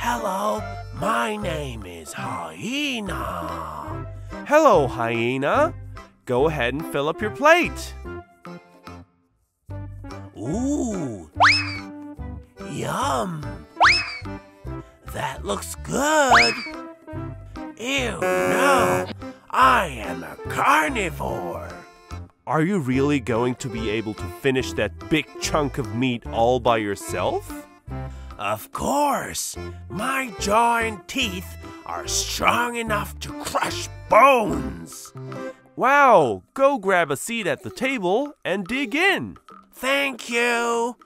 Hello, my name is Hyena. Hello, Hyena. Go ahead and fill up your plate. Ooh, yum. That looks good. Ew, no, I am a carnivore. Are you really going to be able to finish that big chunk of meat all by yourself? Of course, my jaw and teeth are strong enough to crush bones. Wow, go grab a seat at the table and dig in. Thank you.